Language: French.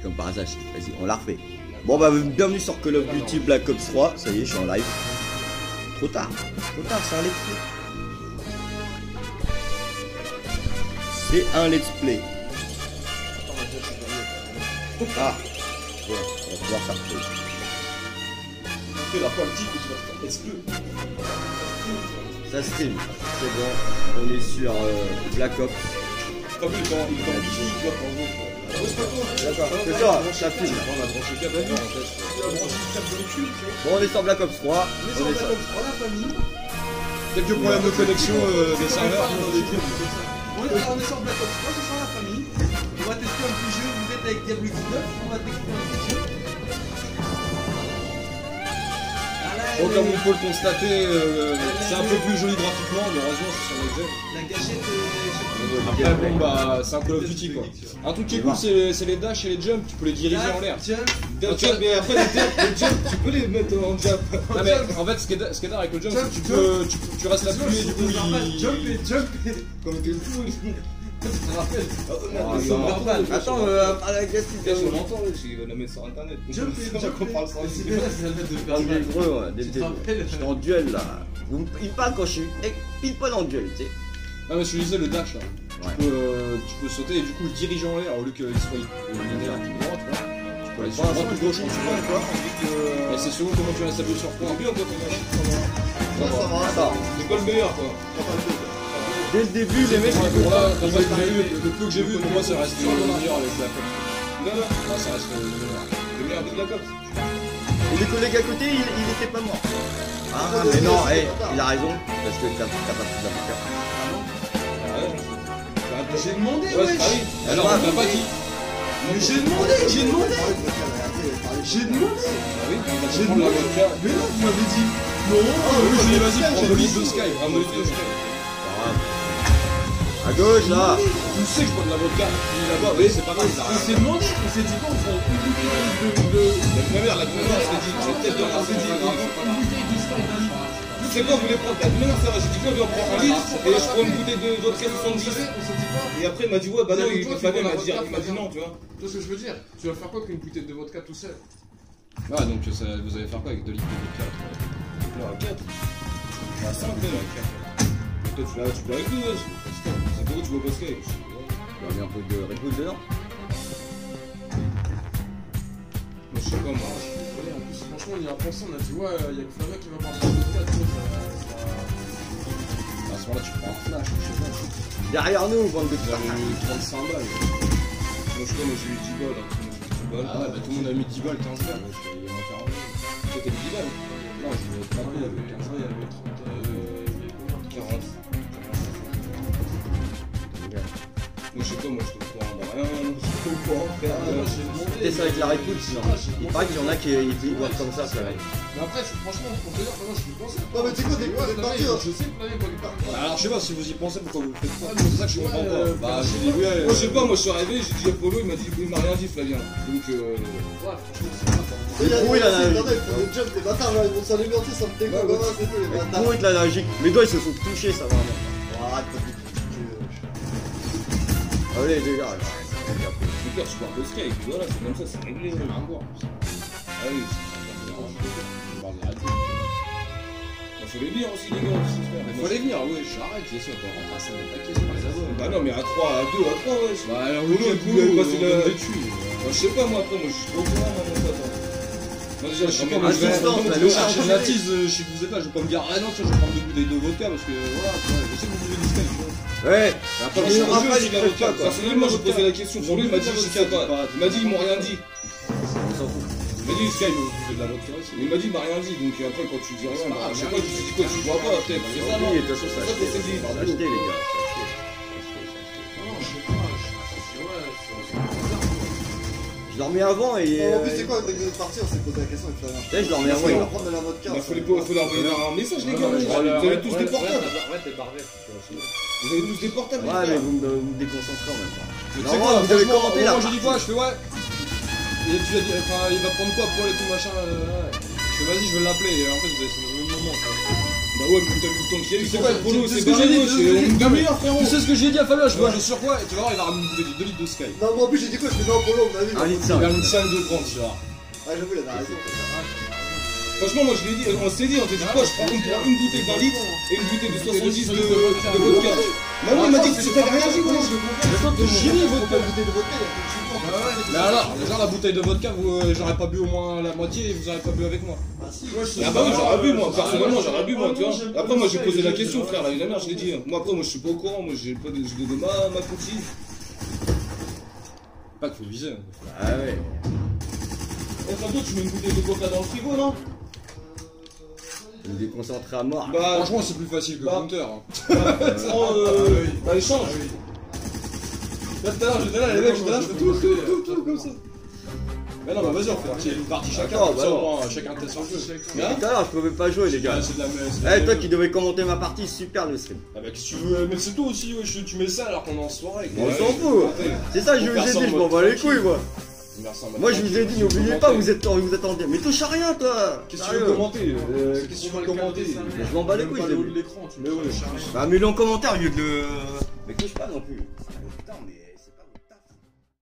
Comme par hasard, vas-y, on la refait. Bon bah bienvenue sur Call of Duty Black Ops 3, ça y est, je suis en live. Trop tard, c'est un let's play. C'est un let's play. Ah, bon, on va pouvoir faire pause. La politique que tu vas faire let's play. Ça stream, c'est bon, on est sur Black Ops. T'as vu, il est en bikini, tu vois, en gros. D'accord, c'est ça, ça filme. On a branché le câble en test. On a branché le câble dans le cul. Bon, on est sur Black Ops 3. On est sur Black Ops 3, la famille. Quelques problèmes de connexion des serveurs. On est sur Black Ops 3, c'est sur la famille. On va tester un petit jeu, vous êtes avec Diablo X9, on va tester un petit jeu. Bon, comme on peut le constater, c'est un peu plus joli graphiquement, mais heureusement c'est sur notre jeu. La gâchette Après bon bah c'est un Call of Duty quoi. Un truc qui est cool c'est les dash et les jumps, tu peux les diriger en l'air. Mais après les jumps tu peux les mettre en jump. Ah mais en fait ce qui est dingue avec le jump c'est que tu restes appuyé et du coup il... Jump Comme t'es fou. Ça me rappelle. Attends, à la guest, On l'entend, il va la mettre sur internet. Jump qu'on parle sans c'est bien, c'est la mettre de faire il est heureux, ouais, dès le Tu te début. rappelles J'étais en duel là. Il parle quand je suis pile pas dans le duel, tu sais. Ah mais je te disais le dash là. Ouais. Tu peux sauter et du coup le diriger en l'air au lieu qu'il soit linéaire tout droit, tu vois. Tu peux aller sur droite ou gauche en suivant quoi. Et c'est selon comment tu restes appuyé sur quoi. Bien quand on a Ça. c'est pas le meilleur quoi. Dès le début, les mecs, Là, le peu que j'ai vu, pour moi ça reste le meilleur avec Black Ops. Non, ça reste le meilleur. Le meilleur avec Black Ops. et les collègues à côté, il était pas mort. Ah, mais non, il a raison, parce que t'as pas pris la carte. J'ai demandé, Ouais, wesh. ah oui, alors on l'a pas dit. Mais j'ai demandé. Ah oui, J'ai demandé. j'ai demandé la vodka. Mais non, vous m'avez dit. Non, Oui, j'ai dit vas-y, prends le liste de Sky. Prends le liste de Sky. À gauche, là. Tu sais que je prends de la vodka. Il là-bas, oui, c'est pas grave. On s'est demandé, on s'est dit quoi, on prend une bouteille de... La première, je t'ai dit, je vais peut-être de On s'est dit, la une bouteille de Sky d'un litre. C'est quoi, vous voulez prendre la première, ça va, j'ai dit quoi, on prend un litre, et je prends une bouteille de vodka 70. On s'est dit quoi? Et après, il m'a dit, ouais, bah non, il fallait, il m'a dit non, tu vois. Tu vois ce que je veux dire? Tu vas faire quoi qu'une bouteille de vodka tout seul? Ah, donc vous allez faire quoi avec 2 litres de vodka? Non, à 4. À 5, toi, tu peux avec nous, c'est pourquoi tu bois pas Sky? Il y a un peu de Red Bull dedans. Moi, je sais pas, moi. En plus, franchement, on y a pensé, on a dit, ouais, il y a que Flavien qui va partir de vodka, tu vois, À ce moment-là, tu prends un flash, je sais pas. Derrière nous, bande de J'avais partage. mis 35 balles. Moi, je connais, j'ai eu 10 balles. Ah ouais, bah tout le monde a mis 10 balles, 15 balles. Il y en a 40 balles. Toi, t'as mis 10 balles? Non, je vais pas mal, il y avait 15 balles, il y avait 30, 40. Moi, je sais pas, moi, je te prends rien, je suis pas au courant, frère. Teste avec la Red Bull sinon. Il paraît qu'il y en a qui boivent comme ça, ça va. Mais après, franchement, pour te dire, maintenant, je suis pensé. Non, mais tu sais quoi, t'es quoi, t'es parti, hein. Je sais que Flavien, il parle pas. Alors, je sais pas si vous y pensez, pourquoi vous le faites pas. C'est ça que je comprends pas. Bah, j'ai dit, ouais. ouais. Moi, je sais pas, moi, je suis arrivé, j'ai dit à Polo, il m'a dit, il m'a rien dit, Flavien. Donc, Ouais, franchement, c'est pas fort. Il y a Oui, là, là, attendez, ils font des jumps, les bâtards, là, ils vont s'alimenter, ça me dégoûte, comment c'est tout, les bâtards. Pour être la logique. Mes doigts ils se sont touchés, ça vraiment. Arrête, t'as dit Allez les gars. super, je bois le Sky, puis voilà, c'est comme ça, c'est réglé. Un boire. Ah oui, c'est il faut les venir aussi, les gars, aussi, frère. Il faut les venir, ouais, j'arrête, bien sûr, on va rentrer à 50 paquets, c'est pas les abos. Bah non, mais à 3, à 2, à 3, ouais. Bah, alors, Polo, le Polo, il passe on la... donne des tues. Moi, je sais pas, moi, après, moi, je suis trop au courant, moi, mon pote. Moi, déjà, je sais pas, moi, je Assistance, là, vais le chercher chargé. une attise, je sais que vous êtes là, je vais pas me dire, ah non, tiens, je vais prendre 2 bouteilles de vodka, parce que, voilà, tu vois, je sais que vous buvez du Sky, tu vois. Ouais. Après, Mais je Raphaël, il suis crève pas, quoi. personnellement, j'ai posé la question pour lui, il m'a dit, je sais pas. Il m'a dit, ils m'ont rien dit. On s'en fout. Il m'a dit, Sky, vous buvez de la vodka aussi. Il m'a dit, il m'a rien dit, donc après, quand tu dis rien, bah, je sais pas, tu te dis quoi, tu bois pas, peut-être, c'est ça, non? Oui, de toute façon, ça a acheté. c'est dit. Ça a acheté, les gars. Non, je sais pas, Je dormais avant et. En plus, c'est quoi, avec de partir, on s'est posé la question avec Flavien. Tu sais, je dormais avant. On il va a- prendre de la vodka. Il faut leur envoyer un message, les gars. Vous avez tous des portables. Vous avez tous des portables, Ouais, mais les gars. vous me déconcentrez en même temps. Tu sais Non, quoi, vous avez franchement, commenté moi, là. j'ai dit quoi? Je fais ouais. Et tu as dit, enfin, il va prendre quoi pour et tout machin. Je fais vas-y, je vais l'appeler. Et en fait, vous avez ce même moment. Quoi. Bah ouais, mais t'as vu le temps qu'il y a eu, c'est quoi, quoi, Polo, c'est c'est ce que j'ai dit, c'est une demi-heure, frérot. Tu sais ce que j'ai dit à Fabien, je vois. Je sur quoi, tu vas voir, il va ramener une bouteille de 2 litres de Sky. Non, moi en plus j'ai dit quoi? Je fais non, Polo, on m'a vu. 1 litre Il y a 5. une 5 de grande, tu vois. Ah, j'avoue, il a raison. Franchement, moi je l'ai dit, on s'est dit, quoi, je prends une bouteille d'1 litre et une bouteille de 70 de vodka. Maman, il m'a dit que c'était rien, je connais. De Chili, votre bouteille de vodka, il y a plus de chili. Mais alors, déjà la bouteille de vodka, j'aurais pas bu au moins la moitié et vous aurez pas bu avec moi. Ah si, Ah bah oui, j'aurais bu moi, personnellement j'aurais bu moi, tu vois. Après moi j'ai posé la question frère, l'année dernière je l'ai dit. Moi après moi je suis pas au courant, moi j'ai pas de ma coutille. Pas qu'il faut viser. Ah ouais. Et tantôt tu mets une bouteille de coca dans le frigo non? Me déconcentrer à mort. Bah franchement c'est plus facile que le compteur. Bah échange. Là tout à l'heure j'étais là, les mecs, j'étais là, je fais tout comme ça. Mais non, bah vas-y, on fait une partie chacun, Attends, comme ça bah au non. moins chacun teste son jeu. Tout à l'heure, je pouvais pas jouer, les gars. C'est de la messe. Eh, toi qui devais commenter ma partie, super le stream. Ah bah qu'est-ce que tu veux, mais c'est toi aussi, ouais, tu mets ça alors qu'on est en soirée. On s'en fout. C'est ça, je vous ai dit, je m'en bats les couilles, moi. Moi, je vous ai dit, n'oubliez pas, vous êtes en dire. Mais touche à rien, toi. Qu'est-ce que tu veux commenter? Qu'est-ce que tu veux commenter? Je m'en bats les couilles, je l'ai vu. l'écran, tu mets ouais. Bah, mets-le en commentaire au lieu de le. Mais touche pas non plus. Putain, mais.